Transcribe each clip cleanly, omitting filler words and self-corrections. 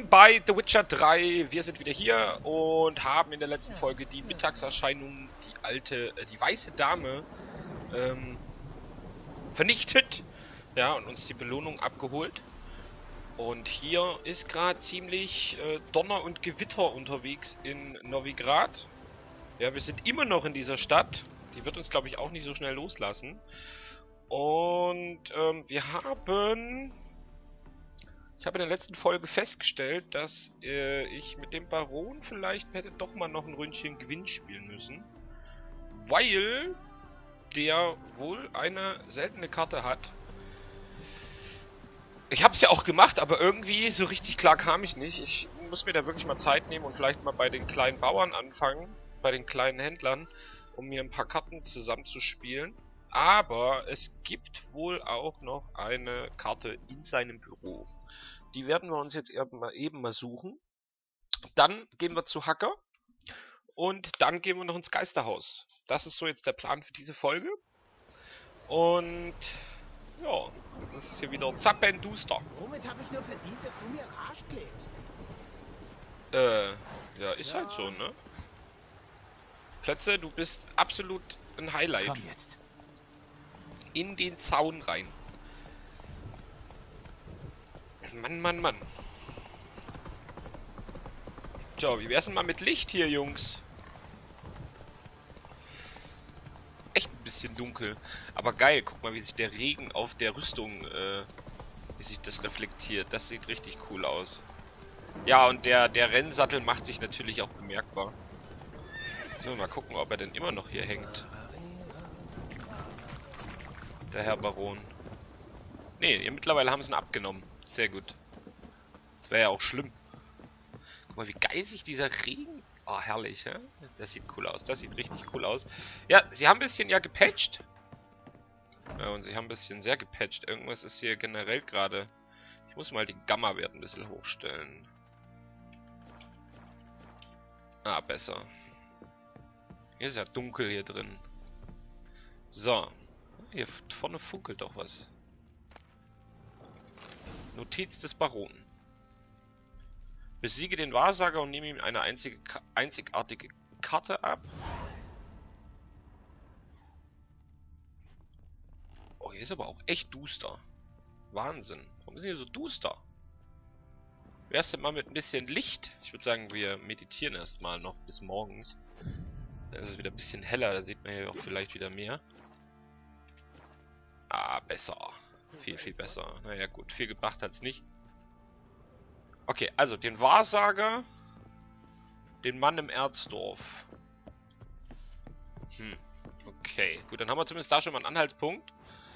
Willkommen bei The Witcher 3. Wir sind wieder hier und haben in der letzten Folge die Mittagserscheinung, die weiße Dame, vernichtet. Ja, und uns die Belohnung abgeholt. Und hier ist gerade ziemlich Donner und Gewitter unterwegs in Novigrad. Ja, wir sind immer noch in dieser Stadt. Die wird uns, glaube ich, auch nicht so schnell loslassen. Und wir haben... Ich habe in der letzten Folge festgestellt, dass ich mit dem Baron vielleicht hätte doch mal noch ein Ründchen Gewinn spielen müssen. Weil der wohl eine seltene Karte hat. Ich habe es ja auch gemacht, aber irgendwie so richtig klar kam ich nicht. Ich muss mir da wirklich mal Zeit nehmen und vielleicht mal bei den kleinen Bauern anfangen, bei den kleinen Händlern, um mir ein paar Karten zusammenzuspielen. Aber es gibt wohl auch noch eine Karte in seinem Büro. Die werden wir uns jetzt eben mal suchen. Dann gehen wir zu Hacker. Und dann gehen wir noch ins Geisterhaus. Das ist so jetzt der Plan für diese Folge. Und ja, das ist hier wieder zappenduster. Womit habe ich nur verdient, dass du mir Arsch klebst? Ja, ist halt so, ne? Plätze, du bist absolut ein Highlight. Komm jetzt. In den Zaun rein. Mann, Mann, Mann. So, wie wär's denn mal mit Licht hier, Jungs? Echt ein bisschen dunkel. Aber geil, guck mal, wie sich der Regen auf der Rüstung, wie sich das reflektiert. Das sieht richtig cool aus. Ja, und der Rennsattel macht sich natürlich auch bemerkbar. Jetzt müssen wir mal gucken, ob er denn immer noch hier hängt. Der Herr Baron. Nee, mittlerweile haben sie ihn abgenommen. Sehr gut. Das wäre ja auch schlimm. Guck mal, wie geil sich dieser Regen... Oh, herrlich, ja? Das sieht cool aus. Das sieht richtig cool aus. Ja, sie haben ein bisschen ja gepatcht. Ja, und sie haben ein bisschen sehr gepatcht. Irgendwas ist hier generell gerade... Ich muss mal den Gamma-Wert ein bisschen hochstellen. Ah, besser. Hier ist ja dunkel hier drin. So. Hier vorne funkelt doch was. Notiz des Baronen. Besiege den Wahrsager und nehme ihm eine einzigartige Karte ab. Oh, hier ist aber auch echt duster. Wahnsinn. Warum ist hier so duster? Wär's denn mal mit ein bisschen Licht? Ich würde sagen, wir meditieren erstmal noch bis morgens. Dann ist es wieder ein bisschen heller, da sieht man hier auch vielleicht wieder mehr. Ah, besser. Viel, viel besser. Naja, gut. Viel gebracht hat's nicht. Okay, also den Wahrsager, den Mann im Erzdorf. Okay, gut, dann haben wir zumindest da schon mal einen Anhaltspunkt.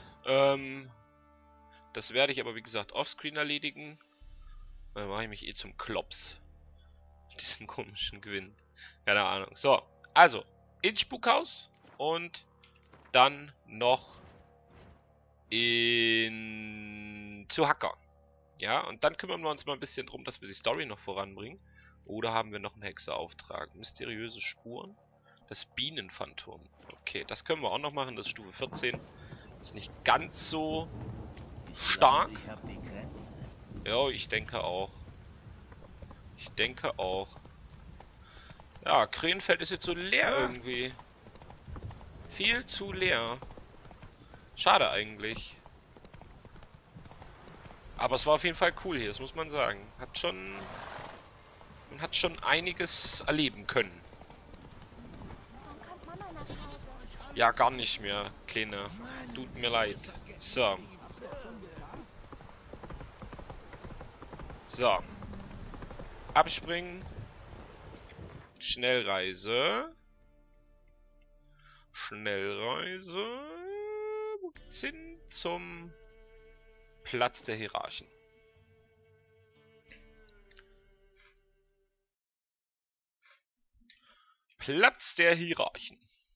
Das werde ich aber, wie gesagt, offscreen erledigen. Dann mache ich mich zum Klops. Mit diesem komischen Gewinn. Keine Ahnung. So, also, ins Spukhaus und dann noch zu Hacker. Ja, und dann kümmern wir uns mal ein bisschen drum, dass wir die Story noch voranbringen. Oder haben wir noch einen Hexerauftrag? Mysteriöse Spuren? Das Bienenphantom. Okay, das können wir auch noch machen. Das ist Stufe 14. Das ist nicht ganz so stark. Ja, ich denke auch. Ich denke auch. Ja, Krähenfeld ist jetzt so leer irgendwie. Viel zu leer. Schade eigentlich. Aber es war auf jeden Fall cool hier, das muss man sagen. Man hat schon einiges erleben können. Ja, gar nicht mehr, Kleine. Tut mir leid. So. So. Abspringen. Schnellreise. Schnellreise. Wo geht's hin? Zum Platz der Hierarchen. Platz der Hierarchen.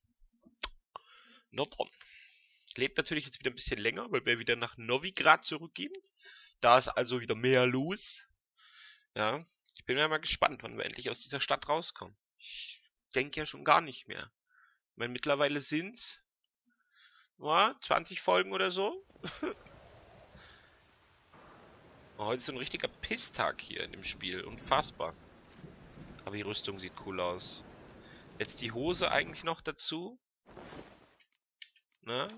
Na dann. Lebt natürlich jetzt wieder ein bisschen länger, weil wir wieder nach Novigrad zurückgehen. Da ist also wieder mehr los. Ja, ich bin ja mal gespannt, wann wir endlich aus dieser Stadt rauskommen. Ich denke ja schon gar nicht mehr. Ich meine, mittlerweile sind's 20 Folgen oder so. Oh, heute ist so ein richtiger Pisstag hier in dem Spiel. Unfassbar. Aber die Rüstung sieht cool aus. Jetzt die Hose eigentlich noch dazu. Ne?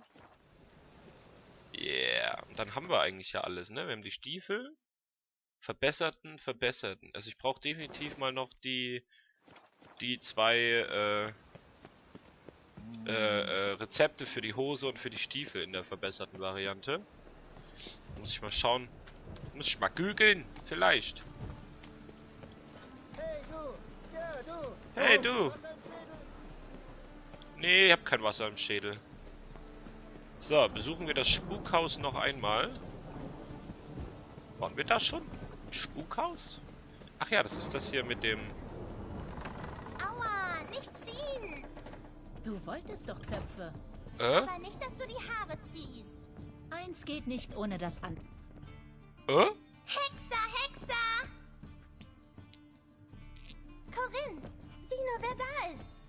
Yeah. Und dann haben wir eigentlich ja alles, ne? Wir haben die Stiefel. Verbesserten. Also ich brauche definitiv mal noch die zwei Rezepte für die Hose und für die Stiefel in der verbesserten Variante. Muss ich mal schauen. Muss ich mal googeln, vielleicht. Hey du! Ja, du! Hey du! Was ein Schädel! Nee, ich hab kein Wasser im Schädel. So, besuchen wir das Spukhaus noch einmal. Waren wir da schon? Spukhaus? Ach ja, das ist das hier mit dem... Aua, nicht ziehen! Du wolltest doch Zöpfe. Aber nicht, dass du die Haare ziehst. Eins geht nicht ohne das andere. Hexer, Hexer! Corinne, sieh nur, wer da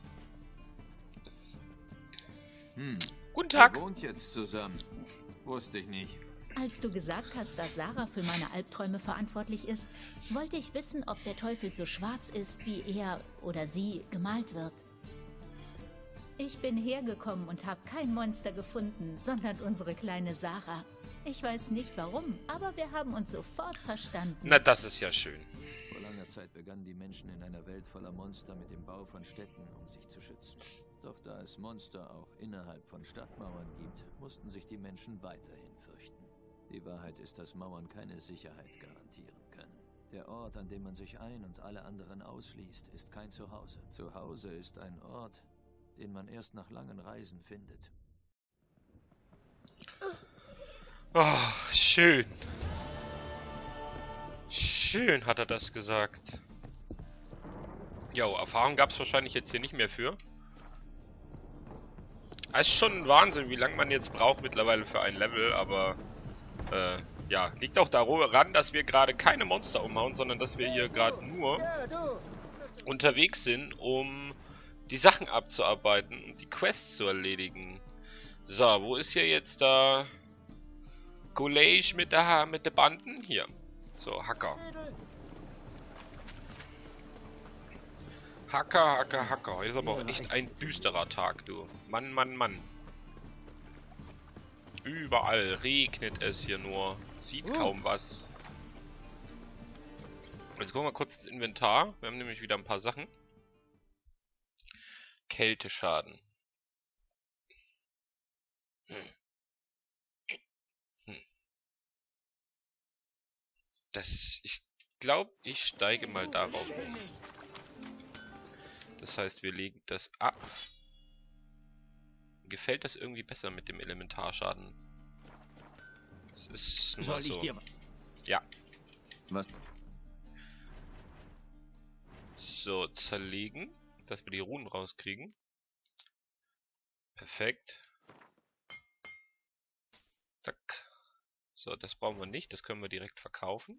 ist. Guten Ihr Tag. wohnt jetzt zusammen. Wusste ich nicht. Als du gesagt hast, dass Sarah für meine Albträume verantwortlich ist, wollte ich wissen, ob der Teufel so schwarz ist, wie er oder sie gemalt wird. Ich bin hergekommen und habe kein Monster gefunden, sondern unsere kleine Sarah. Ich weiß nicht warum, aber wir haben uns sofort verstanden. Na, das ist ja schön. Vor langer Zeit begannen die Menschen in einer Welt voller Monster mit dem Bau von Städten, um sich zu schützen. Doch da es Monster auch innerhalb von Stadtmauern gibt, mussten sich die Menschen weiterhin fürchten. Die Wahrheit ist, dass Mauern keine Sicherheit garantieren können. Der Ort, an dem man sich ein- und alle anderen ausschließt, ist kein Zuhause. Zuhause ist ein Ort, den man erst nach langen Reisen findet. Oh, schön. Schön hat er das gesagt. Jo, Erfahrung gab es wahrscheinlich jetzt hier nicht mehr für. Es ist schon ein Wahnsinn, wie lange man jetzt braucht mittlerweile für ein Level, aber ja, liegt auch daran, dass wir gerade keine Monster umhauen, sondern dass wir hier gerade nur Ja, du! unterwegs sind, um die Sachen abzuarbeiten und die Quests zu erledigen. So, wo ist hier jetzt da College mit der Banden? Hier. So, Hacker. Schädel! Hacker. Heute ist aber auch echt ein düsterer Tag, du. Mann. Überall regnet es hier nur. Sieht kaum was. Jetzt gucken wir kurz ins Inventar. Wir haben nämlich wieder ein paar Sachen. Kälteschaden. Ich glaube, ich steige mal darauf um. Das heißt, wir legen das ab. Gefällt das irgendwie besser mit dem Elementarschaden? Das ist nur so. Ja. Was? So, zerlegen, dass wir die Runen rauskriegen. Perfekt. Zack. So, das brauchen wir nicht, das können wir direkt verkaufen.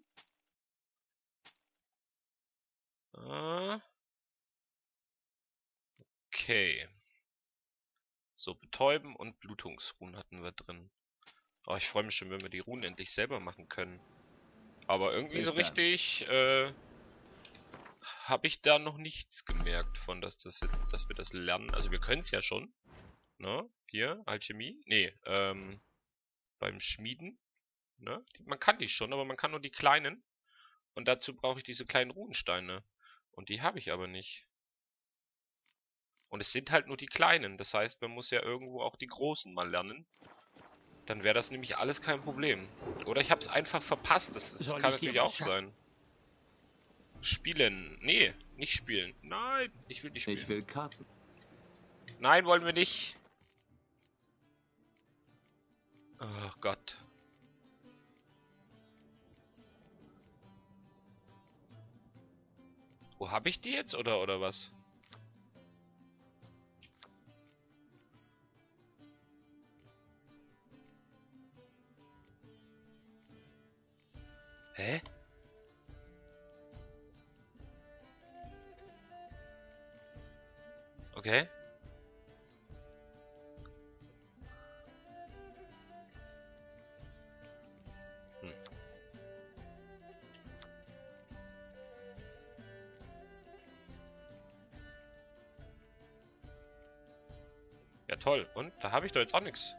Okay. So, betäuben und Blutungsruhen hatten wir drin. Oh, ich freue mich schon, wenn wir die Runen endlich selber machen können. Aber irgendwie so richtig habe ich da noch nichts gemerkt von, dass wir das lernen. Also wir können es ja schon. Ne? Hier, Alchemie. Nee, beim Schmieden. Ne? Man kann die schon, aber man kann nur die kleinen. Und dazu brauche ich diese kleinen Runensteine. Und die habe ich aber nicht. Und es sind halt nur die kleinen. Das heißt, man muss ja irgendwo auch die großen mal lernen. Dann wäre das nämlich alles kein Problem. Oder ich habe es einfach verpasst. Das kann natürlich auch sein. Spielen. Nee, nicht spielen. Nein, ich will nicht spielen. Ich will Karten. Nein, wollen wir nicht. Oh Gott. Wo habe ich die jetzt oder was? Hä? Okay. toll. Und? Da habe ich doch jetzt auch nichts.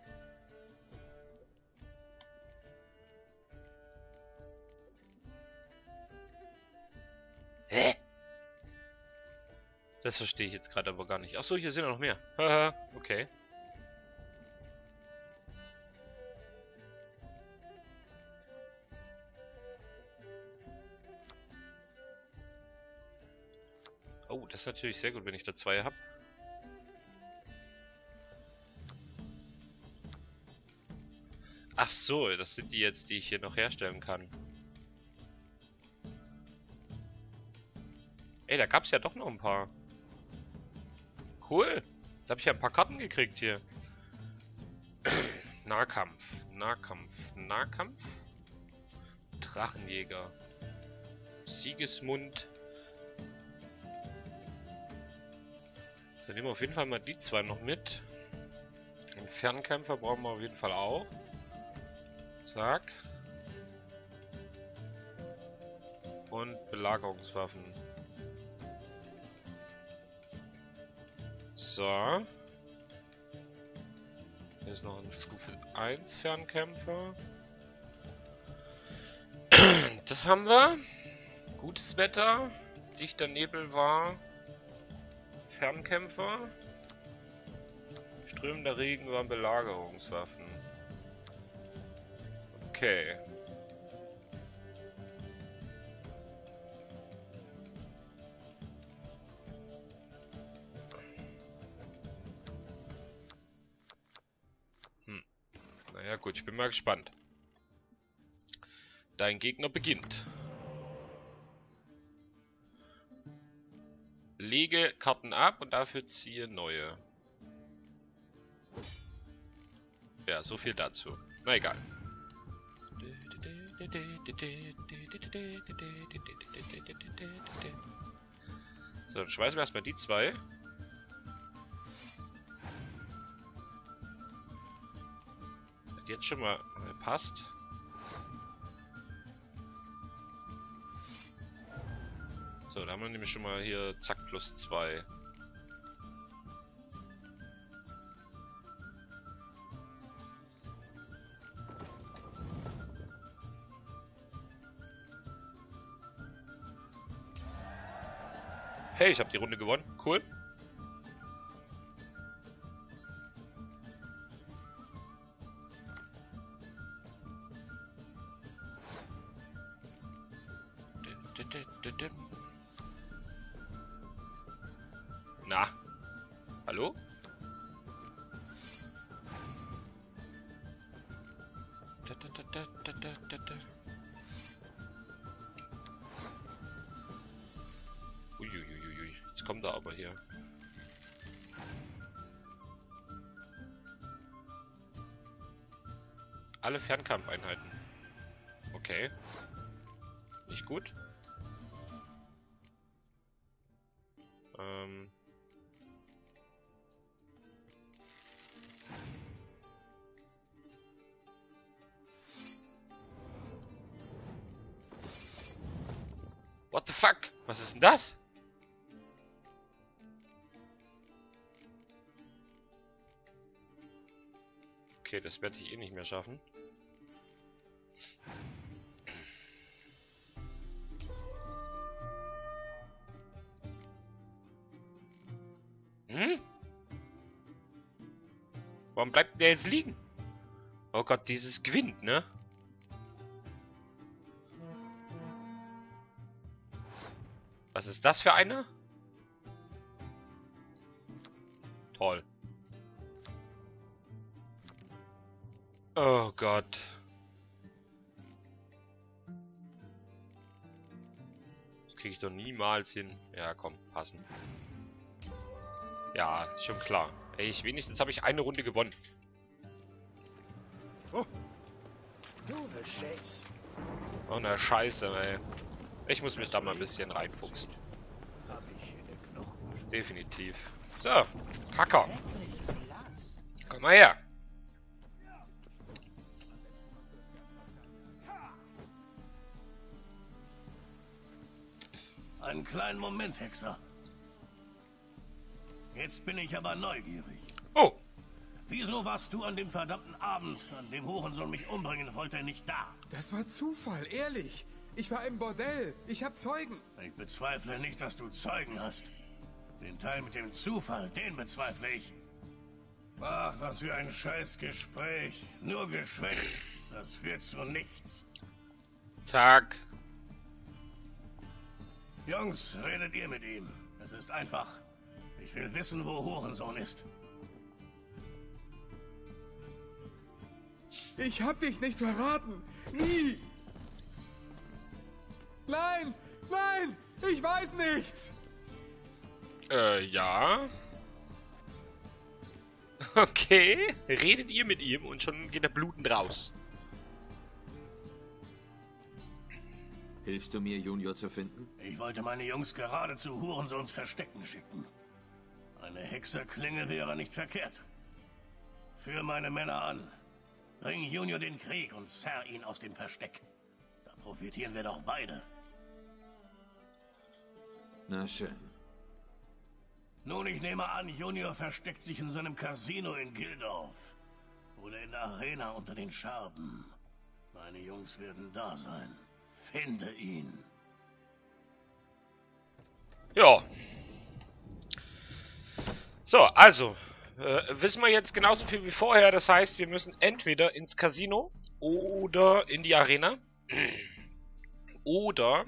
Hä? Das verstehe ich jetzt gerade aber gar nicht. Achso, hier sind noch mehr. Haha, okay. Oh, das ist natürlich sehr gut, wenn ich da 2 habe. Ach so, das sind die jetzt, die ich hier noch herstellen kann. Ey, da gab es ja doch noch ein paar. Cool. Jetzt habe ich ja ein paar Karten gekriegt hier. Nahkampf, Nahkampf, Nahkampf. Drachenjäger. Siegesmund. Dann nehmen wir auf jeden Fall mal die 2 noch mit. Den Fernkämpfer brauchen wir auf jeden Fall auch. Zack. Und Belagerungswaffen. So. Hier ist noch ein Stufe 1 Fernkämpfer. Das haben wir. Gutes Wetter. Dichter Nebel war. Fernkämpfer. Strömender Regen waren Belagerungswaffen. Okay. Naja gut, ich bin mal gespannt. Dein Gegner beginnt. Lege Karten ab und dafür ziehe neue. Ja, so viel dazu. Na egal. So, dann schmeißen wir erstmal die 2. Hat jetzt schon mal passt. So, da haben wir nämlich schon mal hier zack plus 2. Hey, ich habe die Runde gewonnen. Cool. Na. Hallo? Uiuiuiui. Jetzt kommt er aber hier. Alle Fernkampfeinheiten. Okay. Nicht gut. What the fuck? Was ist denn das? Okay, das werde ich eh nicht mehr schaffen. Hm? Warum bleibt der jetzt liegen? Oh Gott, dieses gewinnt, ne? Was ist das für einer? Toll. Oh Gott. Das kriege ich doch niemals hin. Ja, komm, passen. Ja, ist schon klar. Ey, wenigstens habe ich eine Runde gewonnen. Oh, ne Scheiße. Oh, ne Scheiße, ey. Ich muss mich da mal ein bisschen reinfuchsen. Hab ich hier den Knochen? Definitiv. So, Hacker. Komm mal her. Einen kleinen Moment, Hexer. Jetzt bin ich aber neugierig. Oh, Wieso warst du an dem verdammten Abend, an dem Hurensohn mich umbringen wollte, nicht da? Das war Zufall, ehrlich. Ich war im Bordell. Ich hab Zeugen. Ich bezweifle nicht, dass du Zeugen hast. Den Teil mit dem Zufall, den bezweifle ich. Ach, was für ein Scheißgespräch. Nur Geschwätz. Das führt zu nichts. Tag. Jungs, redet ihr mit ihm. Es ist einfach. Ich will wissen, wo Hurensohn ist. Ich hab dich nicht verraten. Nie. Nein, nein, ich weiß nichts. Ja. Okay. Redet ihr mit ihm und schon geht er blutend raus. Hilfst du mir, Junior zu finden? Ich wollte meine Jungs gerade zu Hurensohns Verstecken schicken. Eine Hexerklinge wäre nicht verkehrt. Führ meine Männer an. Bring Junior den Krieg und zerr ihn aus dem Versteck. Da profitieren wir doch beide. Na schön. Nun, ich nehme an, Junior versteckt sich in seinem Casino in Gildorf. Oder in der Arena unter den Scherben. Meine Jungs werden da sein. Finde ihn. Ja. So, also. Wissen wir jetzt genauso viel wie vorher. Das heißt, wir müssen entweder ins Casino oder in die Arena. Oder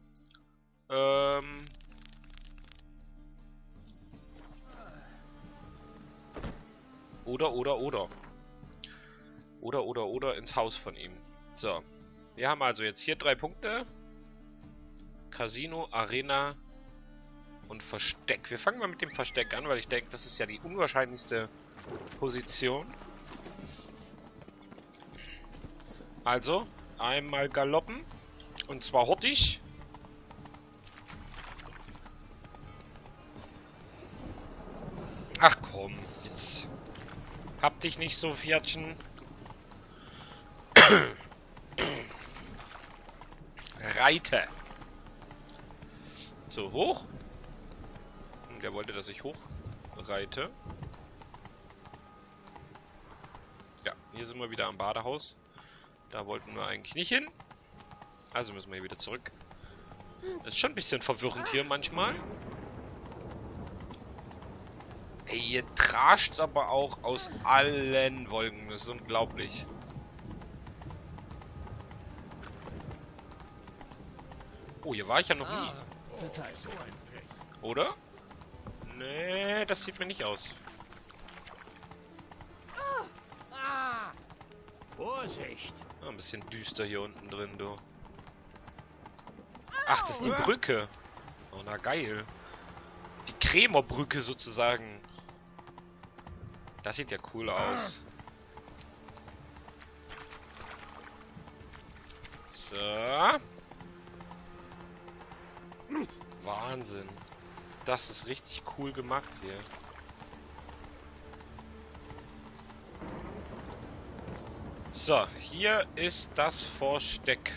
Oder ins Haus von ihm. So. Wir haben also jetzt hier 3 Punkte. Casino, Arena und Versteck. Wir fangen mal mit dem Versteck an, weil ich denke, das ist ja die unwahrscheinlichste Position. Also, einmal galoppen. Und zwar hurtig. Ach komm, jetzt hab dich nicht so, Pferdchen. Reite. So, hoch. Der wollte, dass ich hoch reite. Ja, hier sind wir wieder am Badehaus. Da wollten wir eigentlich nicht hin. Also müssen wir hier wieder zurück. Das ist schon ein bisschen verwirrend hier manchmal. Ey, hier trascht's aber auch aus allen Wolken. Das ist unglaublich. Oh, hier war ich ja noch nie. Oder? Nee, das sieht mir nicht aus. Vorsicht! Ah, ein bisschen düster hier unten drin, du. Ach, das ist die Brücke. Oh, na geil. Die Krämerbrücke sozusagen. Das sieht ja cool aus. So. Wahnsinn. Das ist richtig cool gemacht hier. So, hier ist das Versteck.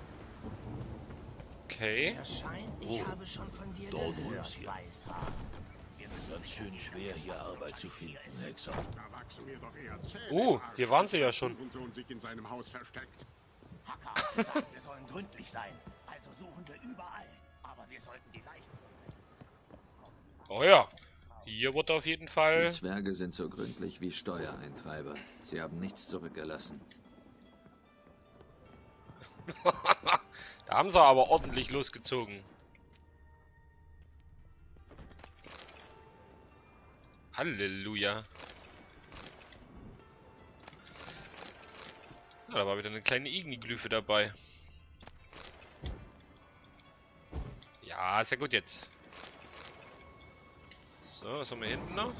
Okay. Ich habe schon von dir gehört, Weißhaar. Ganz schön schwer, hier Arbeit zu finden, Hexer. Hier waren sie ja schon. Und sich in seinem Haus versteckt. Hacker gesagt, wir sollen gründlich sein. Also suchen wir überall. Aber wir sollten die Leichen... Oh ja. Hier wurde auf jeden Fall... Die Zwerge sind so gründlich wie Steuereintreiber. Sie haben nichts zurückgelassen. Da haben sie aber ordentlich losgezogen. Halleluja. Ja, da war wieder eine kleine Igniglyphe dabei. Ja, ist ja gut jetzt. So, was haben wir hinten noch?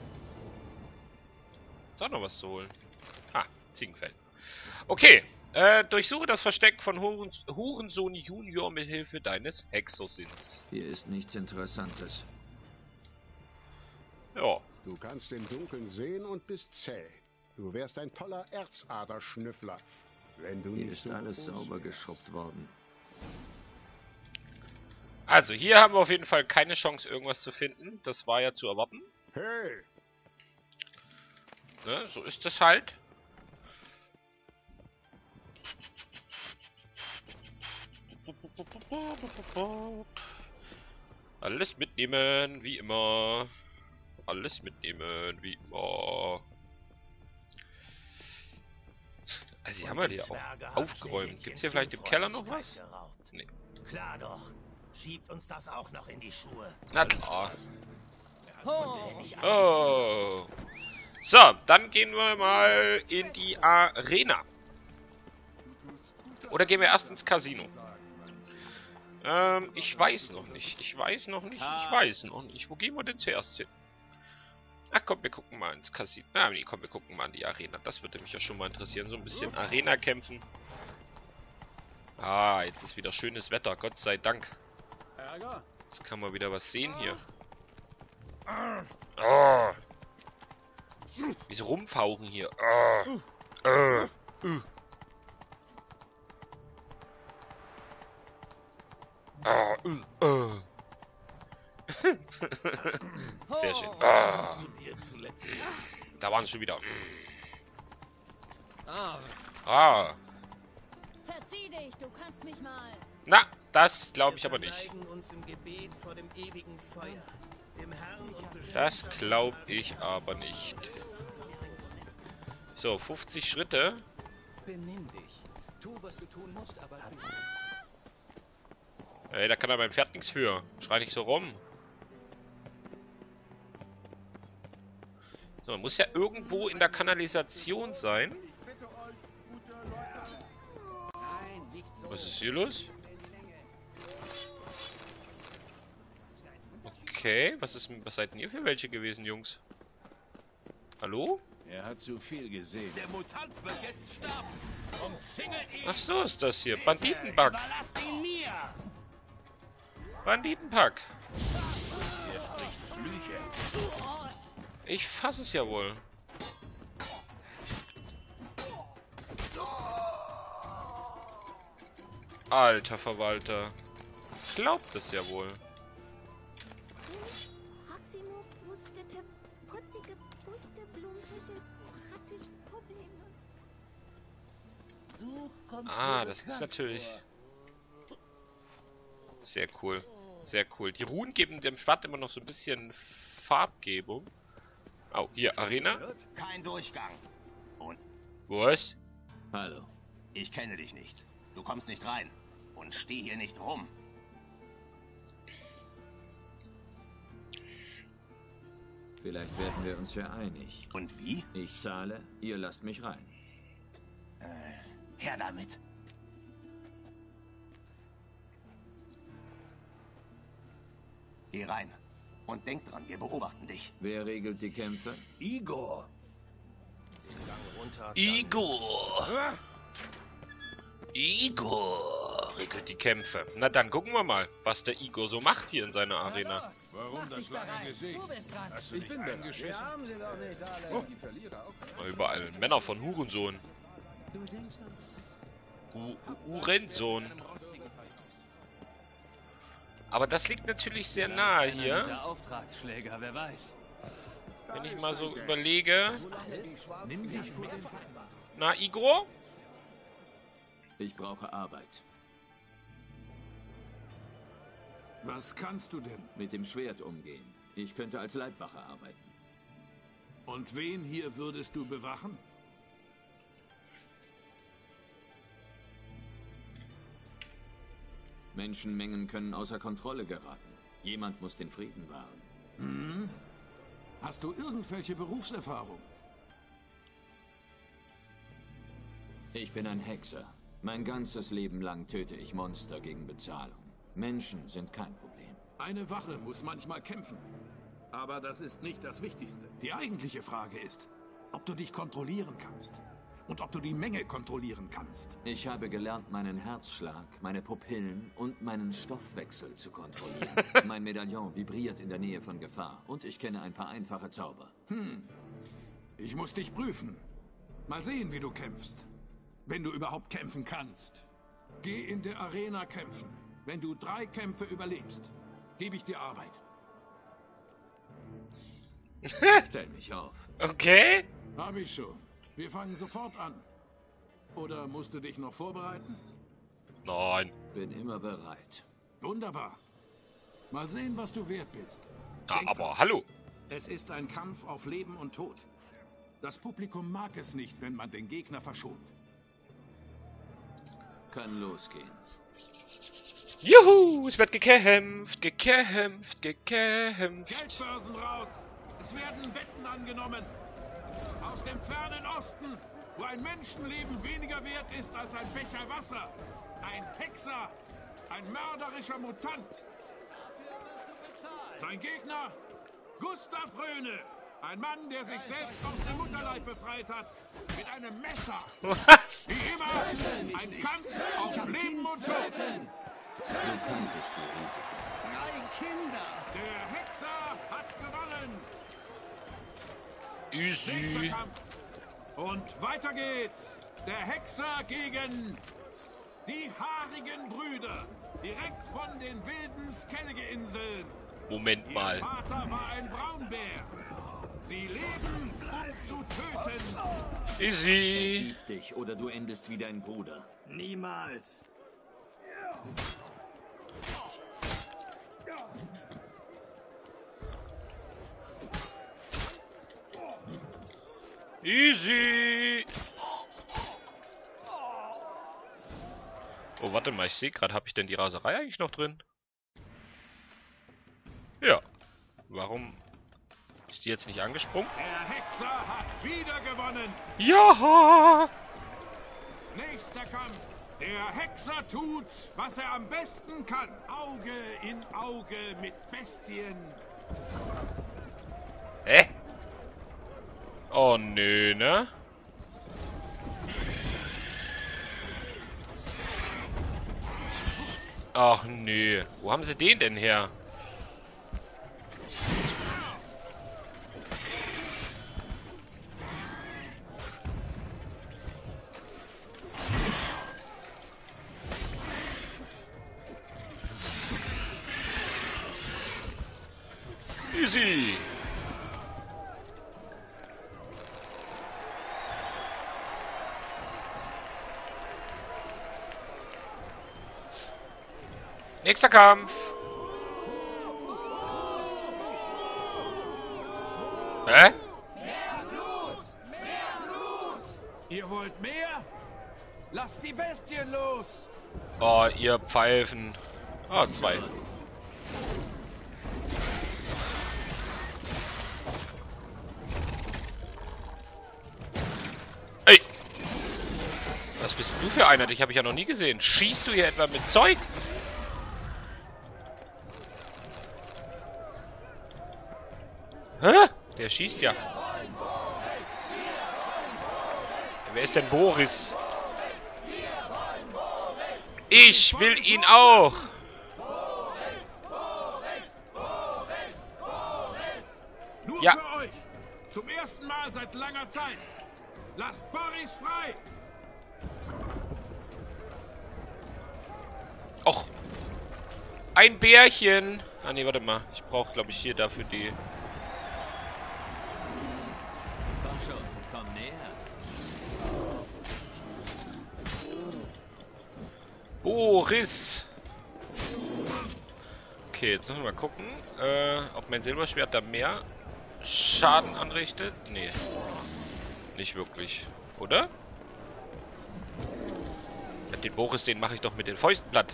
Ist auch noch was zu holen. Ah, Ziegenfell. Okay, durchsuche das Versteck von Hurensohn Junior mit Hilfe deines Hexersinns. Hier ist nichts Interessantes. Ja. Du kannst im Dunkeln sehen und bist zäh. Du wärst ein toller Erzaderschnüffler, wenn du Hier nicht ist so alles groß sauber wärst. geschrubbt worden. Also, hier haben wir auf jeden Fall keine Chance, irgendwas zu finden. Das war ja zu erwarten. Hey! Ne? So ist das halt. Alles mitnehmen, wie immer. Alles mitnehmen, wie immer. Also, sie haben ja die auch aufgeräumt. Gibt's hier vielleicht im Keller noch was? Nee. Klar doch. Schiebt uns das auch noch in die Schuhe. Na klar. Oh. So, dann gehen wir mal in die Arena. Oder gehen wir erst ins Casino? Ich weiß noch nicht. Ich weiß noch nicht. Wo gehen wir denn zuerst hin? Ach komm, wir gucken mal ins Casino. Na, nee, komm, wir gucken mal in die Arena. Das würde mich ja schon mal interessieren. So ein bisschen Arena kämpfen. Ah, jetzt ist wieder schönes Wetter. Gott sei Dank. Jetzt kann man wieder was sehen hier. Oh. Wie so rumfauchen hier. Sehr schön. Da waren sie schon wieder. Verzieh dich, du kannst mich mal. Na, das glaube ich aber nicht. Das glaube ich aber nicht. So, 50 Schritte. Benimm dich. Tu, was du tun musst, aber... Ey, da kann er beim Pferd nichts für. Schrei nicht so rum. So, man muss ja irgendwo in der Kanalisation sein. Was ist hier los? Okay, was seid denn ihr für welche gewesen, Jungs? Hallo? Er hat zu viel gesehen. Der Mutant wird jetzt sterben. Umzingelt ihn. Ach so ist das hier. Banditenpack. Überlasst ihn mir. Banditenpack. Er spricht Flüche. Ich fasse es ja wohl. Alter Verwalter. Glaubt es ja wohl. Proximo pustete, putzige Pusteblumentische, praktisch problemlos. Ah, das ist natürlich sehr cool. Sehr cool. Die Runen geben dem Schwert immer noch so ein bisschen Farbgebung. Oh, hier, Arena. Kein Durchgang. Und Was? Hallo. ich kenne dich nicht. Du kommst nicht rein. Und steh hier nicht rum. Vielleicht werden wir uns ja einig. Und wie? Ich zahle, ihr lasst mich rein. Her damit. Geh rein. Und denk dran, wir beobachten dich. Wer regelt die Kämpfe? Igor. Igor regelt die Kämpfe. Na dann gucken wir mal, was der Igor so macht hier in seiner Arena. Warum das lange Gesicht? Hast du dich angeschissen? Die Verlierer auch. Überall Männer von Hurensohn. Hurensohn. Aber das liegt natürlich sehr nahe hier. Dieser Auftragsschläger, wer weiß. Wenn ich mal so überlege. Nimm dich vor den Na, Igor? Ich brauche Arbeit. Was kannst du denn? Mit dem Schwert umgehen. Ich könnte als Leibwache arbeiten. Und wen hier würdest du bewachen? Menschenmengen können außer Kontrolle geraten. Jemand muss den Frieden wahren. Hm? Hast du irgendwelche Berufserfahrung? Ich bin ein Hexer. Mein ganzes Leben lang töte ich Monster gegen Bezahlung. Menschen sind kein Problem. Eine Wache muss manchmal kämpfen. Aber das ist nicht das Wichtigste. Die eigentliche Frage ist, ob du dich kontrollieren kannst. Und ob du die Menge kontrollieren kannst. Ich habe gelernt, meinen Herzschlag, meine Pupillen und meinen Stoffwechsel zu kontrollieren. Mein Medaillon vibriert in der Nähe von Gefahr. Und ich kenne ein paar einfache Zauber. Ich muss dich prüfen. Mal sehen, wie du kämpfst. Wenn du überhaupt kämpfen kannst. Geh in der Arena kämpfen. Wenn du 3 Kämpfe überlebst, gebe ich dir Arbeit. Stell mich auf. Okay. Hab ich schon. Wir fangen sofort an. Oder musst du dich noch vorbereiten? Nein. Bin immer bereit. Wunderbar. Mal sehen, was du wert bist. Ja, Denk aber dran, hallo. es ist ein Kampf auf Leben und Tod. Das Publikum mag es nicht, wenn man den Gegner verschont. Kann losgehen. Juhu, es wird gekämpft. Geldbörsen raus! Es werden Wetten angenommen. Aus dem fernen Osten, wo ein Menschenleben weniger wert ist als ein Becher Wasser. Ein Hexer, ein mörderischer Mutant. Sein Gegner, Gustav Röhne. Ein Mann, der sich selbst aus dem Mutterleib befreit hat. Mit einem Messer. Was? Wie immer, ein Kampf auf Leben und Tod. Du kanntest die Risiken. 3 Kinder. Der Hexer hat gewonnen. Easy. Nächster Kampf. Und weiter geht's. Der Hexer gegen die haarigen Brüder. Direkt von den wilden Skellige-Inseln. Moment mal. Ihr Vater war ein Braunbär. Sie leben, um zu töten. Easy. Gib dich oder du endest wie dein Bruder. Niemals. Easy. Oh, warte mal, ich sehe gerade, habe ich denn die Raserei eigentlich noch drin? Ja. Warum ist die jetzt nicht angesprungen? Der Hexer hat wieder gewonnen. Ja! Nächster Kampf. Der Hexer tut, was er am besten kann. Auge in Auge mit Bestien. Hä? Oh nö, ne? Ach nö. Wo haben sie den denn her? Easy. Nächster Kampf. Hä? Ihr wollt mehr? Lasst die Bestien los! Oh, ihr Pfeifen. Ah, 2. Ey! Was bist du für einer? Dich habe ich ja noch nie gesehen. Schießt du hier etwa mit Zeug? Hä? Der schießt ja. Wer ist denn Boris? Ich will ihn auch. Nur Ja. für euch! Zum ersten Mal seit langer Zeit! Lasst Boris frei! Och. Ein Bärchen. Ah nee, warte mal. Ich brauche, glaube ich, hier dafür die... Komm schon, komm näher. Boris. Okay, jetzt müssen wir mal gucken, ob mein Silberschwert da mehr Schaden anrichtet. Nee. Nicht wirklich. Oder? Ja, den Boris, den mache ich doch mit den Fäusten platt.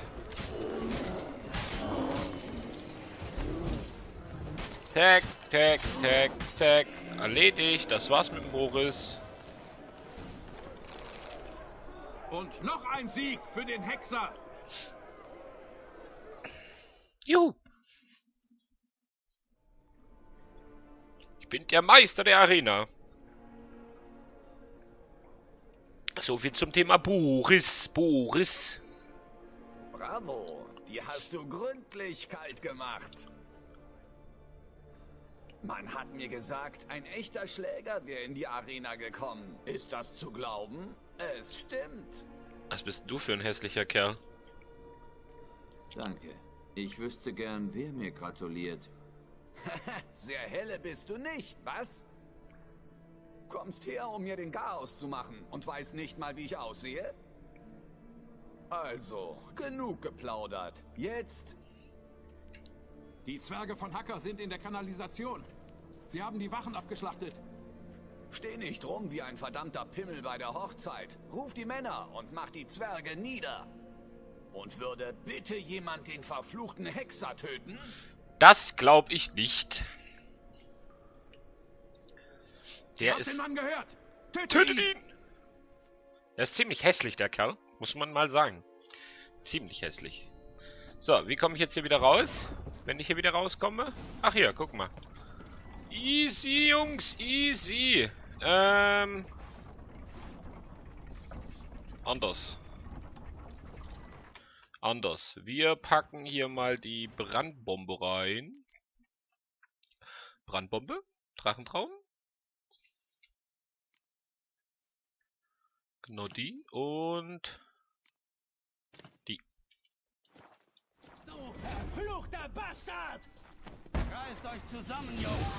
Tack, tack, tack, tack. Erledigt. Das war's mit dem Boris. Und noch ein Sieg für den Hexer! Juhu. Ich bin der Meister der Arena. So viel zum Thema Boris. Boris. Bravo, die hast du gründlich kalt gemacht. Man hat mir gesagt, ein echter Schläger wäre in die Arena gekommen. Ist das zu glauben? Es stimmt. Was bist du für ein hässlicher Kerl? Danke. Ich wüsste gern, wer mir gratuliert. Sehr helle bist du nicht, was? Kommst her, um mir den Garaus zu machen und weißt nicht mal, wie ich aussehe? Also, genug geplaudert. Jetzt... Die Zwerge von Hacker sind in der Kanalisation. Sie haben die Wachen abgeschlachtet. Steh nicht rum wie ein verdammter Pimmel bei der Hochzeit. Ruf die Männer und mach die Zwerge nieder. Und würde bitte jemand den verfluchten Hexer töten? Das glaube ich nicht. Der ist... den Mann gehört! Tötet ihn! Er ist ziemlich hässlich, der Kerl. Muss man mal sagen. Ziemlich hässlich. So, wie komme ich jetzt hier wieder raus? Wenn ich hier wieder rauskomme? Ach hier, guck mal. Easy, Jungs, easy. Anders. Wir packen hier mal die Brandbombe rein. Brandbombe? Drachentraum? Genau die. Und die. Du verfluchter Bastard! Reißt euch zusammen, Jungs!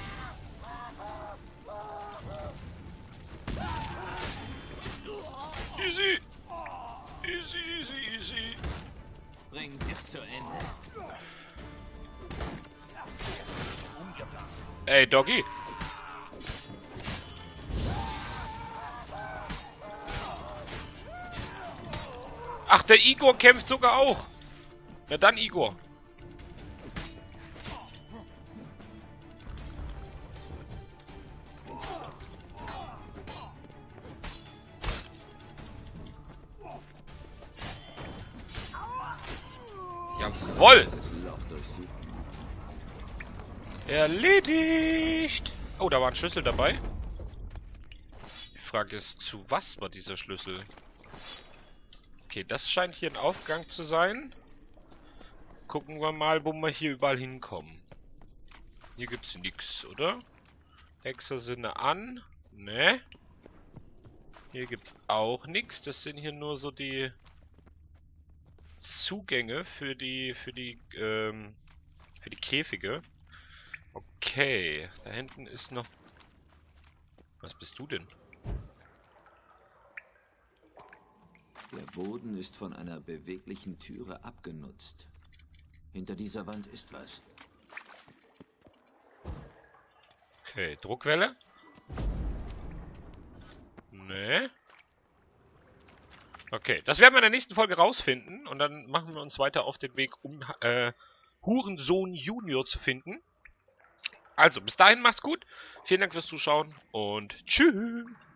Easy! Easy, easy, easy. Bring es zu Ende. Ey, Doggy! Ach, der Igor kämpft sogar auch. Na dann, Igor. Jawoll! Erledigt! Oh, da war ein Schlüssel dabei. Die Frage ist, zu was war dieser Schlüssel? Okay, das scheint hier ein Aufgang zu sein. Gucken wir mal, wo wir hier überall hinkommen. Hier gibt's nichts, oder? Hexersinne an. Ne? Hier gibt's auch nichts. Das sind hier nur so die Zugänge für die Käfige. Okay, da hinten ist noch... Was bist du denn? Der Boden ist von einer beweglichen Türe abgenutzt. Hinter dieser Wand ist was. Okay, Druckwelle? Nee. Okay, das werden wir in der nächsten Folge rausfinden. Und dann machen wir uns weiter auf den Weg, um Hurensohn Junior zu finden. Also, bis dahin macht's gut. Vielen Dank fürs Zuschauen und tschüss.